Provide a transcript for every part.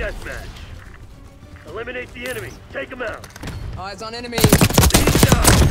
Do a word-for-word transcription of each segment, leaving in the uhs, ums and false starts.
deathmatch. Eliminate the enemy. Take him out. Eyes on enemy. He's down.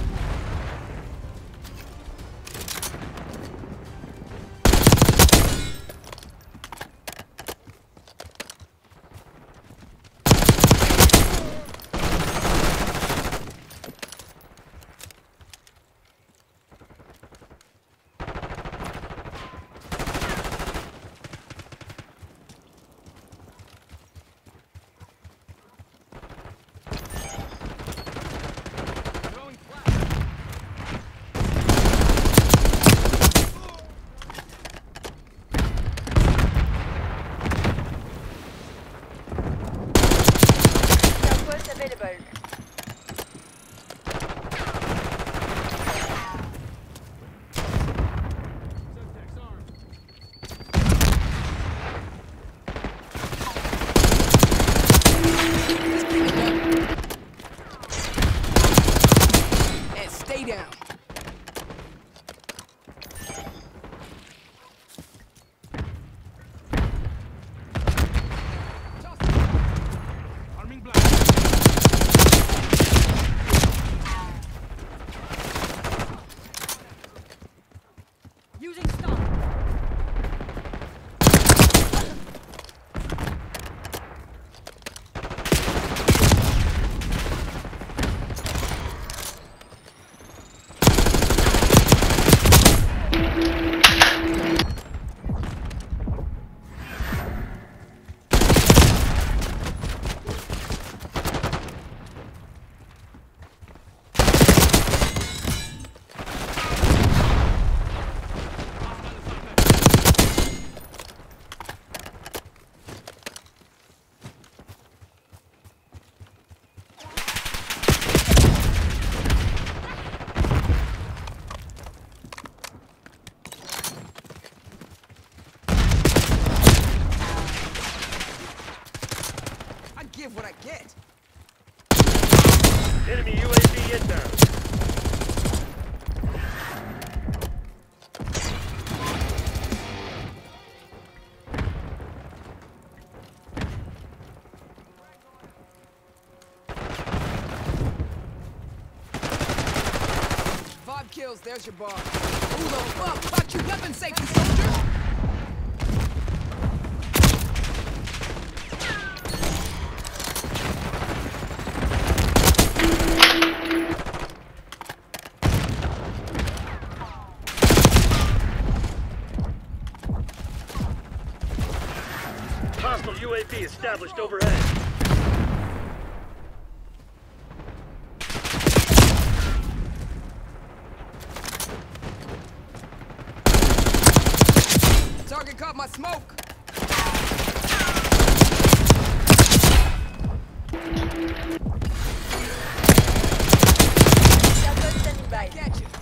Give what I get. Enemy U A V inbound. Five kills, there's your bar. Who the fuck taught you weapon safety, soldier? Hostile U A V established overhead. Target caught my smoke. Back at you.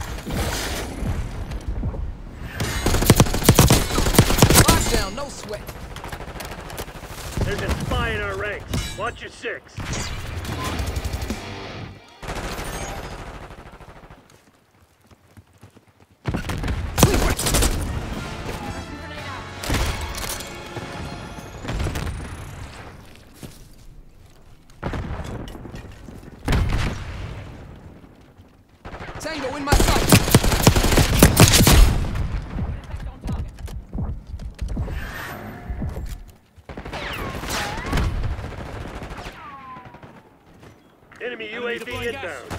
Lockdown, no sweat. There's a spy in our ranks. Watch your six. Tango in my sight. Enemy U A V inbound.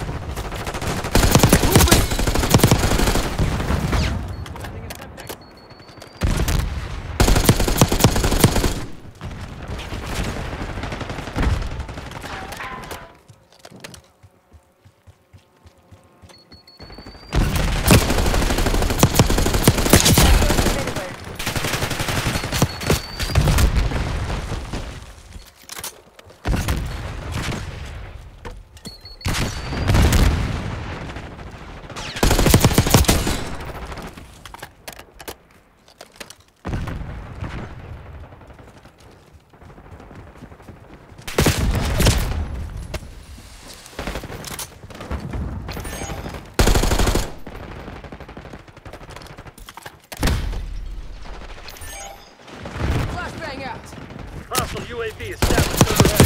V established overhead.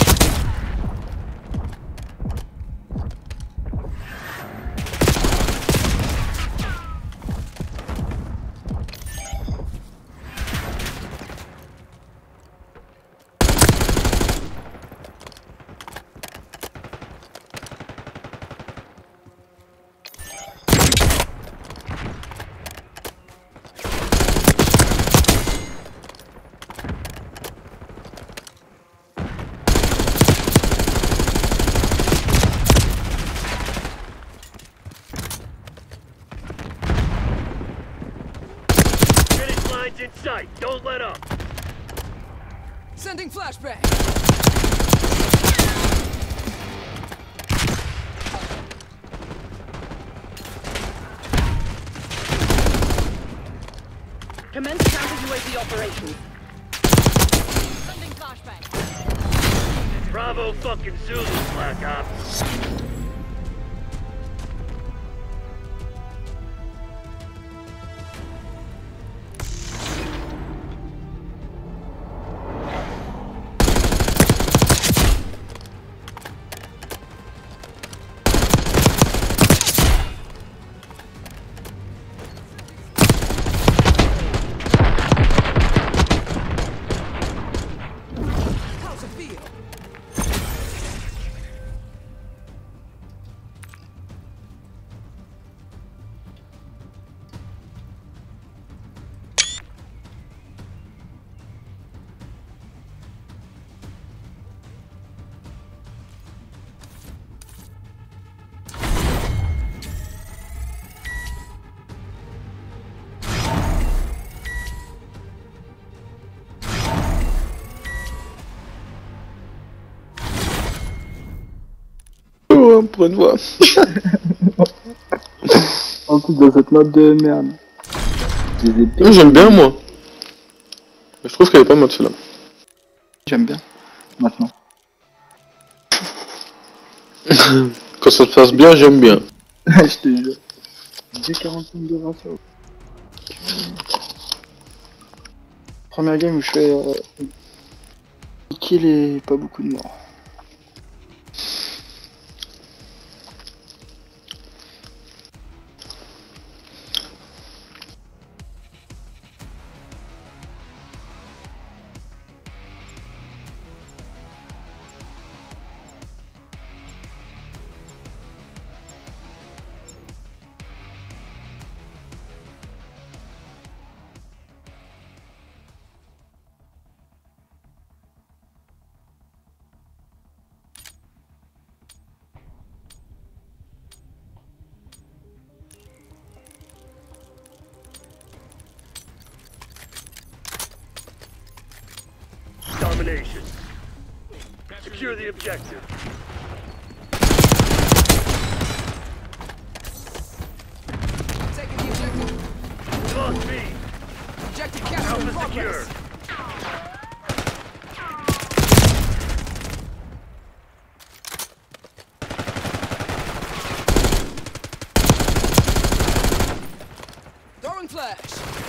In sight. Don't let up. Sending flashbang. Commence counter U A V operations. Sending flashbang. Bravo fucking Zulu, Black Ops. Pour une fois. En plus dans cette map de merde. J'aime bien moi. Je trouve qu'elle est pas mal celle-là. J'aime bien. Maintenant. Quand ça se passe bien, j'aime bien. Je te jure. J'ai quarante-cinq de ratio. Première game où je fais euh, kill et pas beaucoup de morts. Domination. Secure the objective. Taking the objective. Lost me. Objective capture in Alpha secure. progress. Throwing flash.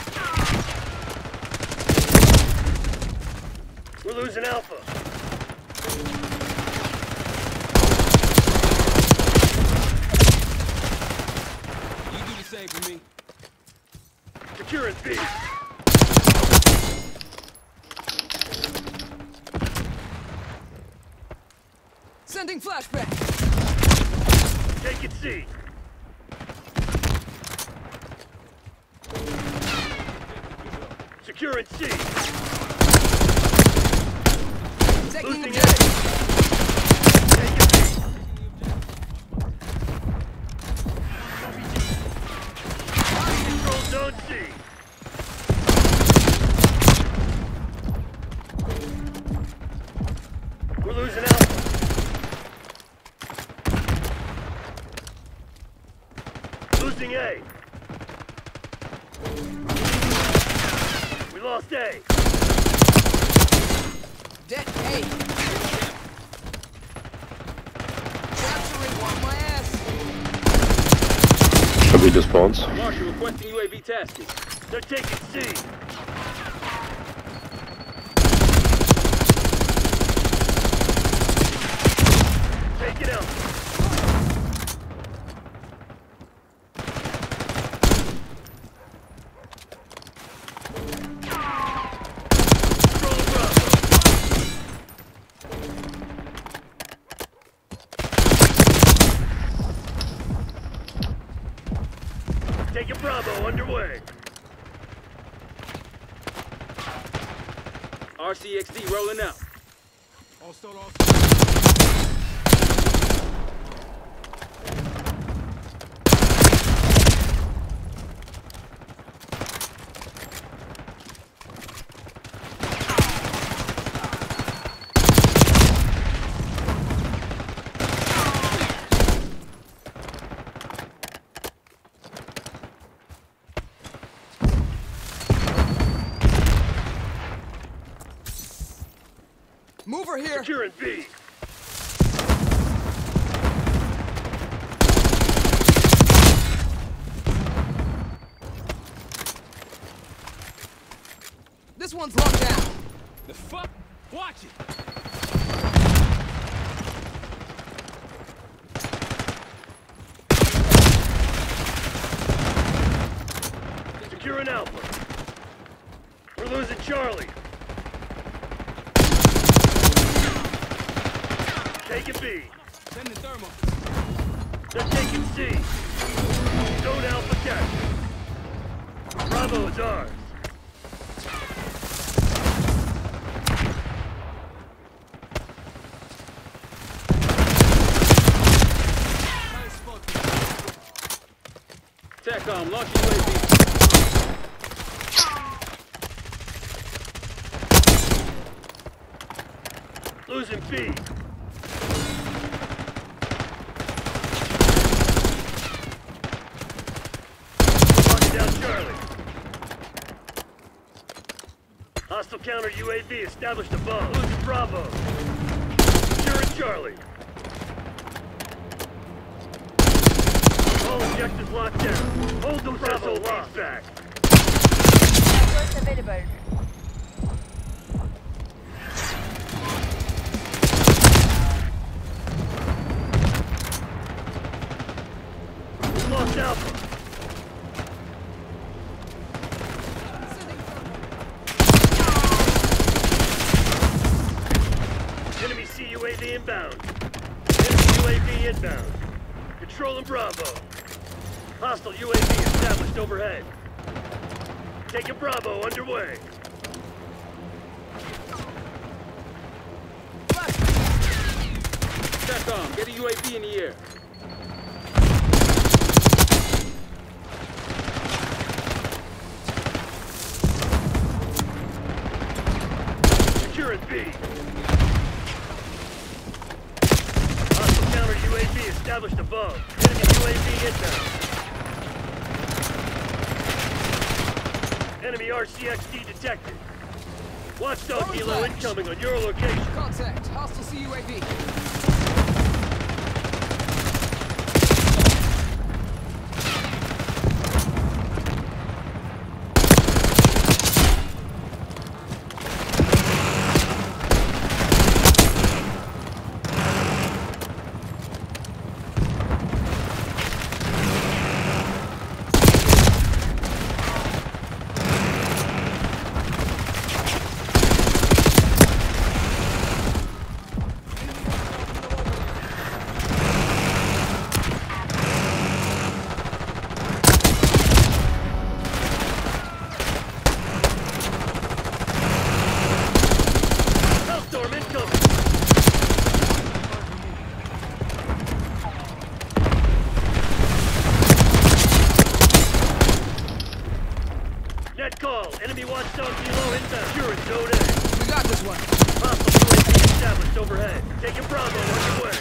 We're losing Alpha. You do the same for me. Securing B. Sending flashbang. Taking C. Securing C. Taking Losing A. objective. Taking B. Control zone C. We're losing Alpha. Losing A. We lost A. Dead A. Capturing one my ass. Should be the spawns. Marshal requesting U A V tasking. They're taking C. Taking Bravo underway. R C X D rolling out. All start, all Mover here! Securing B. This one's locked down. The fuck? Watch it! Securing Alpha. We're losing Charlie. Taking B. Send the thermal. They're taking C. Zone Alpha captured. Bravo is ours. TACOM, launch U A V. Losing B. Locking down Charlie. Hostile counter U A V established above. Losing Bravo. Securing Charlie. All objectives locked down. Hold the Bravo locked back. Networks available. We lost Alpha. Enemy C U A V inbound. Enemy U A V inbound. Controlling Bravo. Hostile U A V established overhead. Taking Bravo underway. TACOM, get a U A V in the air. Securing B. Hostile counter U A V established above. Enemy U A V inbound. Enemy R C X D detected. Watchdog Throwing helo flash. incoming on your location. Contact. Hostile C U A V. Hellstorm incoming. Net call. Enemy watchdog helo inbound. Securing zone A. We got this one. Hostile U A V established overhead. Taking Bravo underway.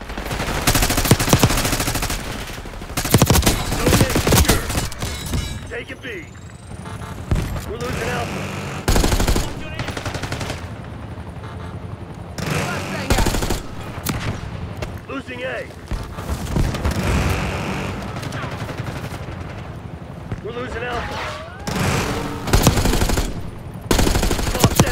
Zone A secure. Taking B. We're losing Alpha. Flashbang out. Losing A. We're losing Alpha. Lost A.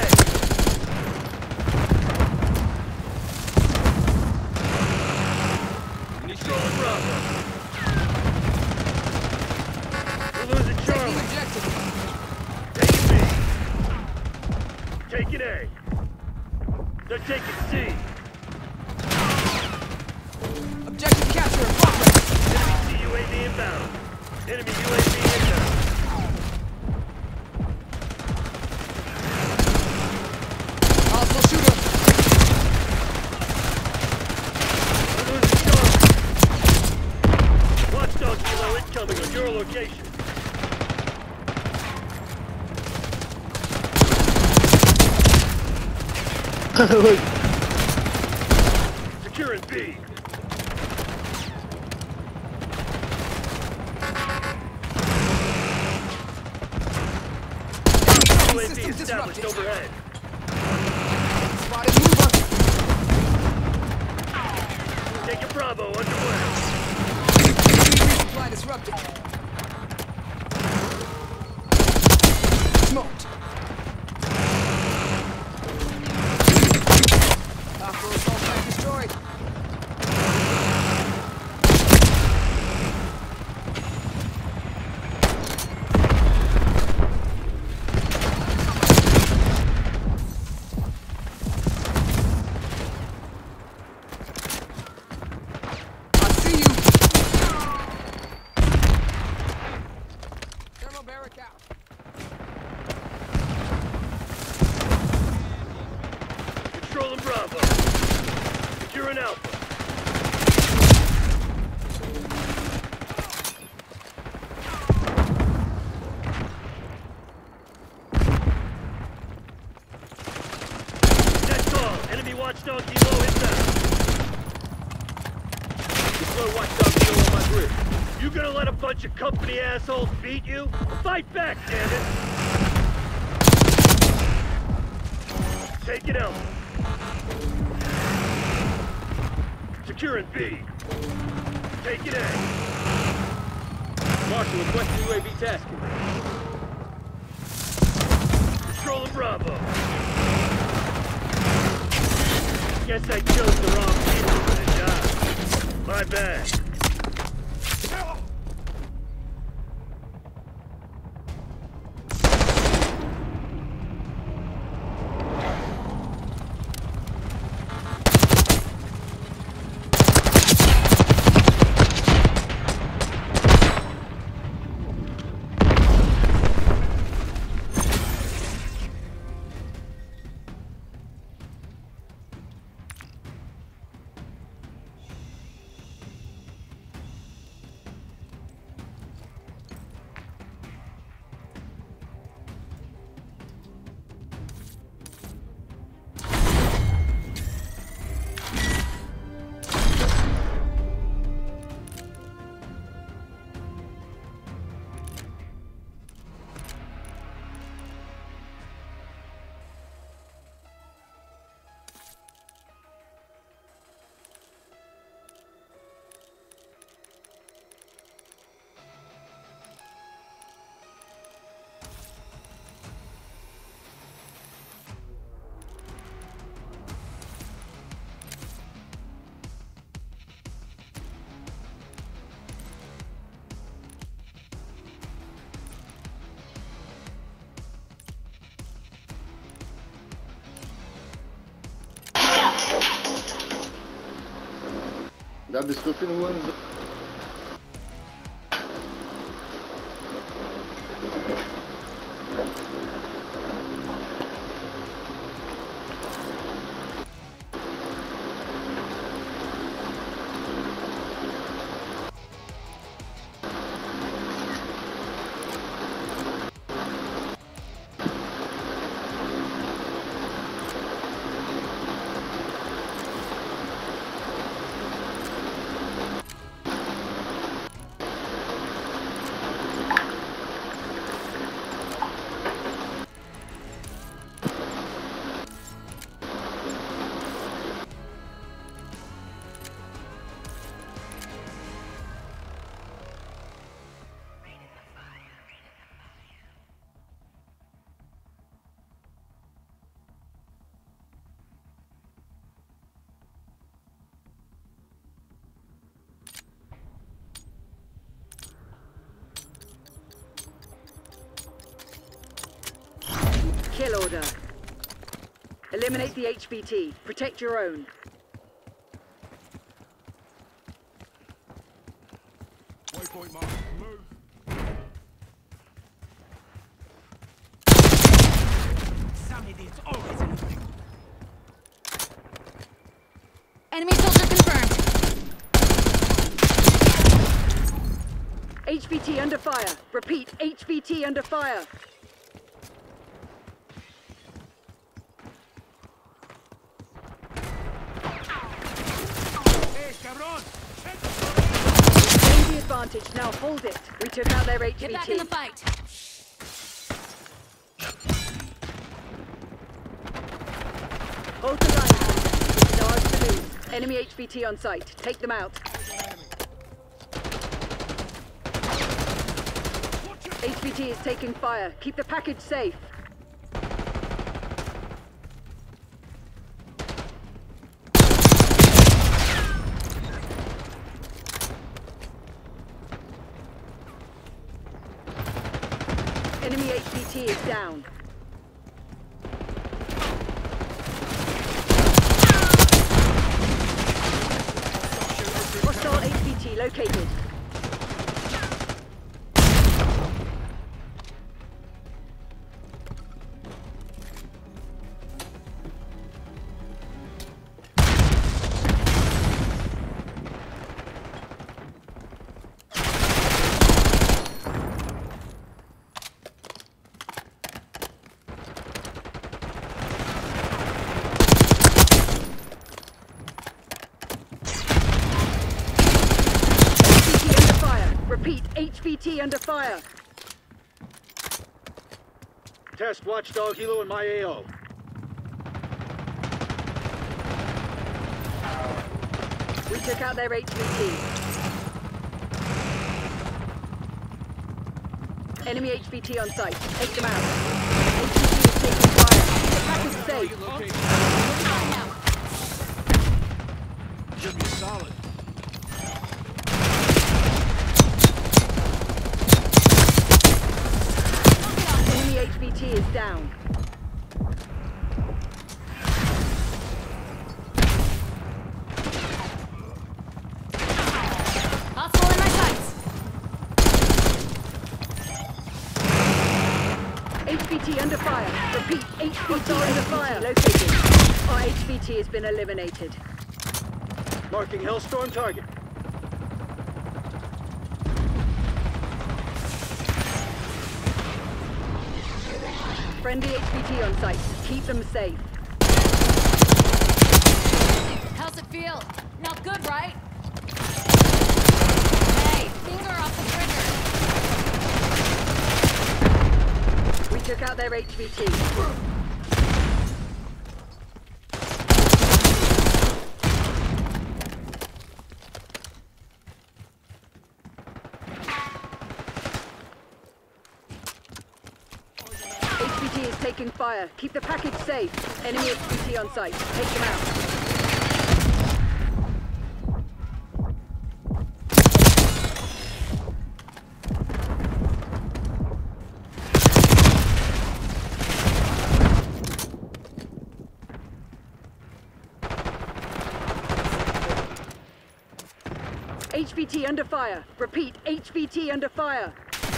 Controlling Bravo. We're losing Taking Charlie. objective. Taking B. Taking A. They're taking C. Objective capture in progress. Enemy C U A V inbound. Enemy U A V location. Securing B. U A V System established disrupted. overhead. Spotted mover. Taking Bravo underway. Supply disrupted. Smoked. Hostile assault tank destroyed. I see you. Thermal barrack out. Controlling Bravo. Securing Alpha. Net call. Enemy watchdog kilo inbound. Deploy watchdog kilo on my grid. You gonna let a bunch of company assholes beat you? Fight back, damn it! Take it out. Securing B. Take it A. Marshal requesting U A V tasking. Controlling Bravo. Guess I chose the wrong people for the job. My bad. Da bist du für einen Hurensohn. Kill order. Eliminate the H V T. Protect your own. Waypoint mark. Move. Enemy soldier confirmed. H V T under fire. Repeat, H V T under fire. Hey, cabron! Gain the advantage, now hold it. We took out their H V T. Get back in the fight. Hold the line. This is ours to lose. Enemy H V T on site. Take them out. H V T is taking fire. Keep the package safe. Enemy H V T is down. Hostile H V T located. Repeat, H V T under fire. Test Watchdog Hilo in my A O. We took out their H V T. Enemy H V T on site. Take them out. H V T is taking fire. The package safe. Should be solid. Enemy H V T is down. Hostile in my sights. H V T under fire. Repeat, H V T under fire. Located. Our H V T has been eliminated. Marking Hellstorm target. Friendly H V T on site. Keep them safe. How's it feel? Not good, right? Hey, finger off the trigger. We took out their H V T. H V T is taking fire. Keep the package safe. Enemy H V T on site. Take them out. H V T under fire. Repeat, H V T under fire.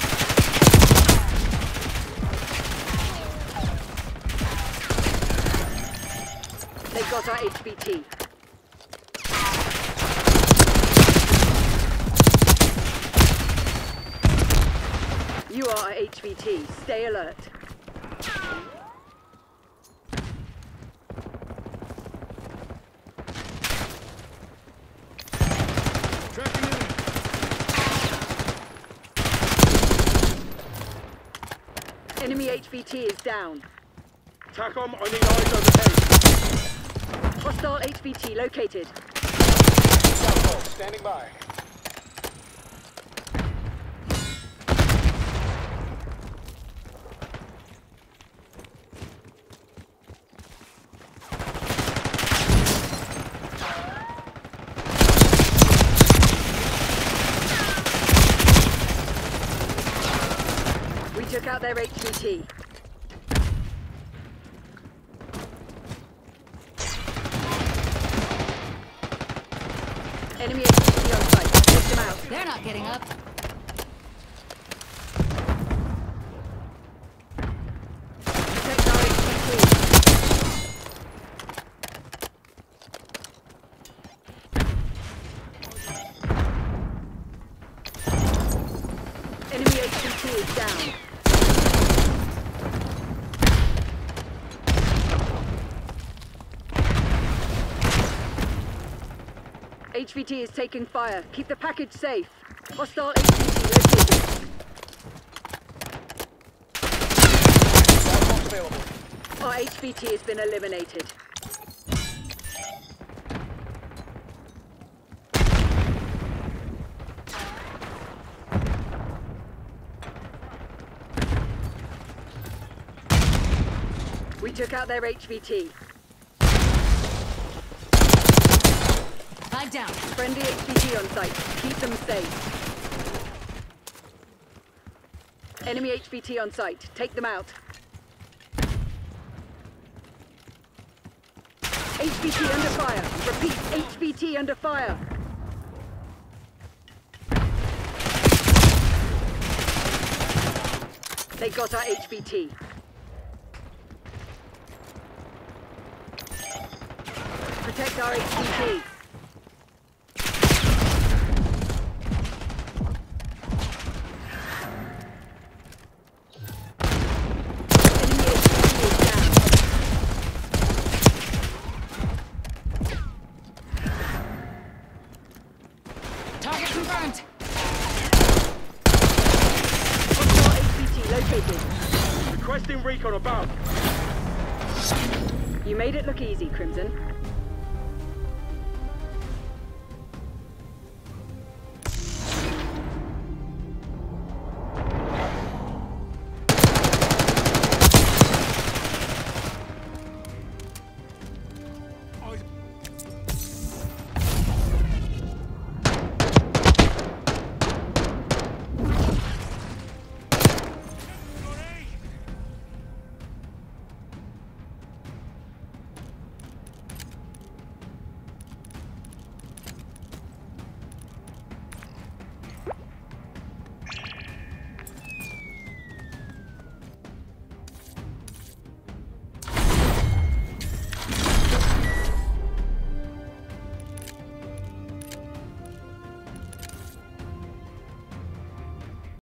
They got our H V T. You are our H V T. Stay alert. Tracking enemy. Enemy H V T is down. TACOM, I need eyes overhead. Hostile H V T located. Southpole, standing by. We took out their H V T. Enemy H V T on site. Take them out. They're not getting up. Protect our H V T. H V T is down. H V T is taking fire. Keep the package safe. Hostile H V T located. Platforms available. Our H V T has been eliminated. We took out their H V T. Lie down. Friendly H V T on site. Keep them safe. Enemy H V T on site. Take them out. H V T under fire. Repeat, H V T under fire. They got our H V T. Protect our H V T. Target confirmed. Hostile H V T located. Requesting recon above. You made it look easy, Crimson.